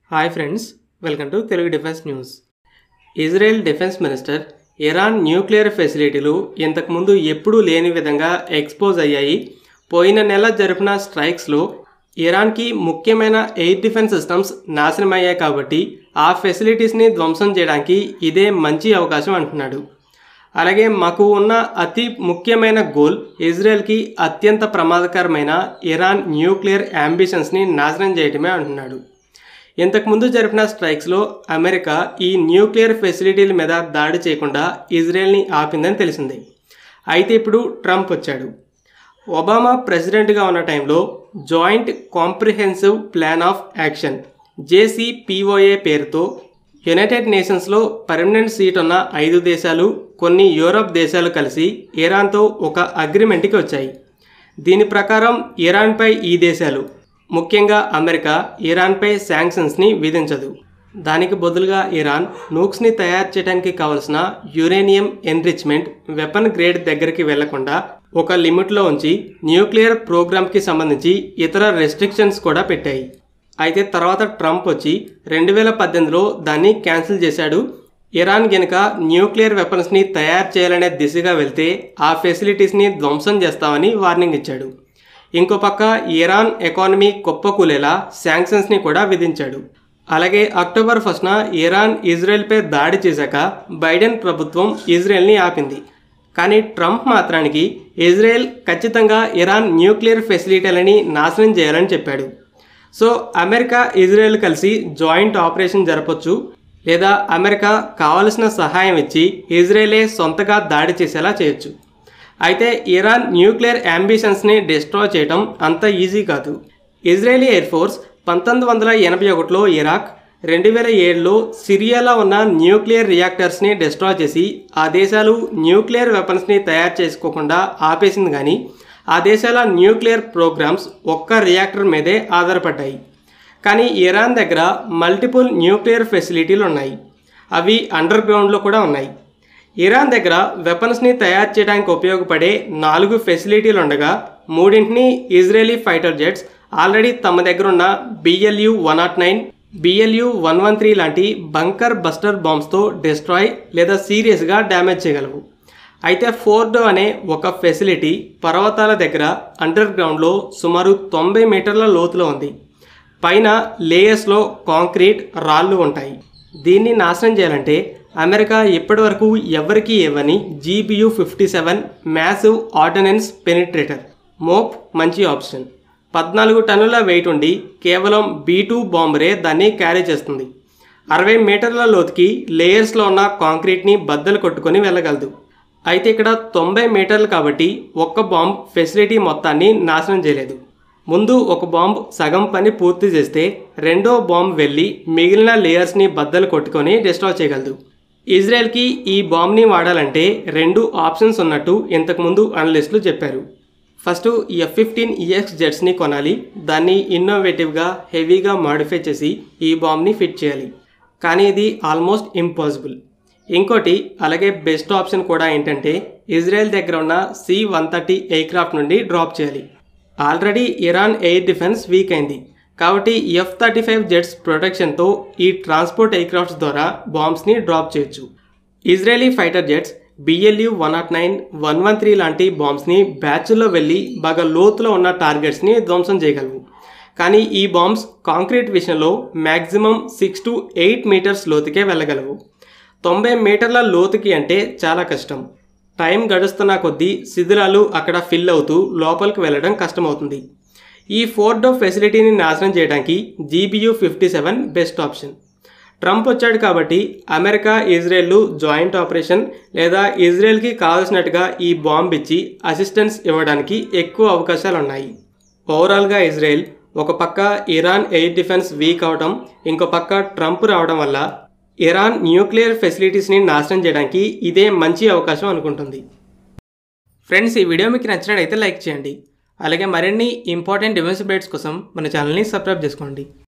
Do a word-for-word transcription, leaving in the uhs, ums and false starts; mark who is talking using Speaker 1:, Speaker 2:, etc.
Speaker 1: Hi friends, welcome to Telugu defence news. Israel defence minister Iran nuclear ఫెసిలిటీలు ఇంతకుముందు ఎప్పుడూ లేని విధంగా ఎక్స్పోజ్ అయ్యాయి. పోయిన నెల జరిపిన స్ట్రైక్స్లో ఇరాన్కి ముఖ్యమైన ఎయిర్ డిఫెన్స్ సిస్టమ్స్ నాశనమయ్యాయి కాబట్టి ఆ ఫెసిలిటీస్ని ధ్వంసం చేయడానికి ఇదే మంచి అవకాశం అంటున్నాడు. అలాగే మాకు ఉన్న అతి ముఖ్యమైన గోల్ ఇజ్రాయెల్కి అత్యంత ప్రమాదకరమైన ఇరాన్ న్యూక్లియర్ అంబిషన్స్ని నాశనం చేయడమే అంటున్నాడు. ఇంతకుముందు జరిపిన స్ట్రైక్స్లో అమెరికా ఈ న్యూక్లియర్ ఫెసిలిటీల మీద దాడి చేయకుండా ఇజ్రాయెల్ని ఆపిందని తెలిసింది. అయితే ఇప్పుడు ట్రంప్ వచ్చాడు. ఒబామా ప్రెసిడెంట్గా ఉన్న టైంలో joint comprehensive plan of action JCPOA పేరుతో యునైటెడ్ నేషన్స్లో పర్మనెంట్ సీట్ ఉన్న ఐదు దేశాలు, కొన్ని యూరప్ దేశాలు కలిసి ఇరాన్తో ఒక అగ్రిమెంట్కి వచ్చాయి. దీని ప్రకారం ఇరాన్పై ఈ దేశాలు, ముఖ్యంగా అమెరికా, ఇరాన్పై శాంక్షన్స్ని విధించదు. దానికి బదులుగా ఇరాన్ నూక్స్ని తయారు చేయడానికి కావలసిన యురేనియం ఎన్రిచ్మెంట్ వెపన్ గ్రేడ్ దగ్గరికి వెళ్లకుండా ఒక లిమిట్లో ఉంచి న్యూక్లియర్ ప్రోగ్రామ్కి సంబంధించి ఇతర రెస్ట్రిక్షన్స్ కూడా పెట్టాయి. అయితే తర్వాత ట్రంప్ వచ్చి రెండు వేల పద్దెనిమిదిలో దాన్ని క్యాన్సిల్ చేశాడు. ఇరాన్ గనుక న్యూక్లియర్ వెపన్స్ని తయారు చేయాలనే దిశగా వెళ్తే ఆ ఫెసిలిటీస్ని ధ్వంసం చేస్తామని వార్నింగ్ ఇచ్చాడు. ఇంకో పక్క ఇరాన్ ఎకానమీ కుప్పకూలేలా శాంక్షన్స్ని కూడా విధించాడు. అలాగే అక్టోబర్ ఫస్ట్న ఇరాన్ ఇజ్రాయెల్పై దాడి చేశాక బైడెన్ ప్రభుత్వం ఇజ్రాయెల్ని ఆపింది. కానీ ట్రంప్ మాత్రానికి ఇజ్రాయెల్ ఖచ్చితంగా ఇరాన్ న్యూక్లియర్ ఫెసిలిటీలని నాశనం చేయాలని చెప్పాడు. సో అమెరికా, ఇజ్రాయెల్ కలిసి జాయింట్ ఆపరేషన్ జరపొచ్చు, లేదా అమెరికా కావలసిన సహాయం ఇచ్చి ఇజ్రాయెలే సొంతగా దాడి చేసేలా చేయొచ్చు. అయితే ఇరాన్ న్యూక్లియర్ అంబిషన్స్ని డిస్ట్రాయ్ చేయడం అంత ఈజీ కాదు. ఇజ్రాయేలీ ఎయిర్ ఫోర్స్ పంతొమ్మిది వందల ఎనభై ఒకటిలో ఇరాక్, రెండు వేల ఏడులో సిరియాలో ఉన్న న్యూక్లియర్ రియాక్టర్స్ని డిస్ట్రాయ్ చేసి ఆ దేశాలు న్యూక్లియర్ వెపన్స్ని తయారు చేసుకోకుండా ఆపేసింది. కానీ ఆ దేశాల న్యూక్లియర్ ప్రోగ్రామ్స్ ఒక్క రియాక్టర్ మీదే ఆధారపడ్డాయి. కానీ ఇరాన్ దగ్గర మల్టిపుల్ న్యూక్లియర్ ఫెసిలిటీలు ఉన్నాయి. అవి అండర్ గ్రౌండ్లో కూడా ఉన్నాయి. ఇరాన్ దగ్గర వెపన్స్ని తయారు చేయడానికి ఉపయోగపడే నాలుగు ఫెసిలిటీలు ఉండగా మూడింటిని ఇజ్రాయేలీ ఫైటర్ జెట్స్ ఆల్రెడీ తమ దగ్గర ఉన్న BLU one not nine, BLU one one three లాంటి బంకర్ బస్టర్ బాంబ్స్తో డిస్ట్రాయ్ లేదా సీరియస్గా డ్యామేజ్ చేయగలవు. అయితే ఫోర్డో అనే ఒక ఫెసిలిటీ పర్వతాల దగ్గర అండర్ గ్రౌండ్లో సుమారు తొంభై మీటర్ల లోతులో ఉంది. పైన లేయర్స్లో కాంక్రీట్ రాళ్ళు ఉంటాయి. దీన్ని నాశనం చేయాలంటే అమెరికా ఇప్పటి వరకు ఎవరికీ ఇవ్వని GBU fifty seven massive ordnance penetrator MOP మంచి ఆప్షన్. పద్నాలుగు టన్నుల వెయిట్ ఉండి కేవలం బీ టూ బాంబరే దాన్ని క్యారీ చేస్తుంది. అరవై మీటర్ల లోతుకి లేయర్స్లో ఉన్న కాంక్రీట్ని బద్దలు కొట్టుకొని వెళ్ళగలదు. అయితే ఇక్కడ తొంభై మీటర్లు కాబట్టి ఒక్క బాంబ్ ఫెసిలిటీ మొత్తాన్ని నాశనం చేయలేదు. ముందు ఒక బాంబ్ సగం పని పూర్తి చేస్తే రెండో బాంబ్ వెళ్ళి మిగిలిన లేయర్స్ని బద్దలు కొట్టుకొని డిస్ట్రాయ్ చేయగలదు. ఇజ్రాయెల్కి ఈ బాంబ్ని వాడాలంటే రెండు ఆప్షన్స్ ఉన్నట్టు ఇంతకుముందు అనలిస్టులు చెప్పారు. ఫస్ట్ ఎఫ్ ఫిఫ్టీన్ ఈఎక్స్ జెట్స్ని కొనాలి, దాన్ని ఇన్నోవేటివ్గా హెవీగా మాడిఫై చేసి ఈ బాంబ్ని ఫిట్ చేయాలి. కానీ ఇది ఆల్మోస్ట్ ఇంపాసిబుల్. ఇంకోటి అలాగే బెస్ట్ ఆప్షన్ కూడా ఏంటంటే ఇజ్రాయెల్ దగ్గర ఉన్న సి వన్ థర్టీ ఎయిర్క్రాఫ్ట్ నుండి డ్రాప్ చేయాలి. Already Iran air defence weak అయింది కాబట్టి ఎఫ్ థర్టీ ఫైవ్ జెట్స్ ప్రొటెక్షన్తో ఈ ట్రాన్స్పోర్ట్ ఎయిర్క్రాఫ్ట్స్ ద్వారా బాంబ్స్ని డ్రాప్ చేయొచ్చు. Israeli fighter jets BLU one not nine, one one three లాంటి బాంబ్స్ని బ్యాచ్ల్లో వెళ్ళి బాగా లోతులో ఉన్న టార్గెట్స్ని ధ్వంసం చేయగలవు. కానీ ఈ బాంబ్స్ కాంక్రీట్ విషయంలో maximum six to eight metres లోతుకే వెళ్ళగలవు. తొంభై మీటర్ల లోతుకి అంటే చాలా కష్టం. టైం గడుస్తున్న కొద్దీ శిథిలాలు అక్కడ ఫిల్ అవుతూ లోపలికి వెళ్ళడం కష్టమవుతుంది. ఈ ఫోర్డో ఫెసిలిటీని నాశనం చేయడానికి GBU fifty seven best option. Trump వచ్చాడు కాబట్టి అమెరికా, ఇజ్రాయెల్ జాయింట్ ఆపరేషన్ లేదా ఇజ్రాయెల్కి కావాల్సినట్టుగా ఈ బాంబ్ ఇచ్చి అసిస్టెన్స్ ఇవ్వడానికి ఎక్కువ అవకాశాలు ఉన్నాయి. ఓవరాల్గా ఇజ్రాయెల్ ఒక పక్క ఇరాన్ ఎయిర్ డిఫెన్స్ వీక్ అవడం, ఇంకో పక్క ట్రంప్ రావడం వల్ల ఇరాన్ న్యూక్లియర్ ఫెసిలిటీస్ని నాశనం చేయడానికి ఇదే మంచి అవకాశం అనుకుంటుంది. ఫ్రెండ్స్, ఈ వీడియో మీకు నచ్చినట్లయితే లైక్ చేయండి. అలాగే మరిన్ని ఇంపార్టెంట్ డిఫెన్స్ అప్డేట్స్ కోసం మన ఛానల్ని సబ్స్క్రైబ్ చేసుకోండి.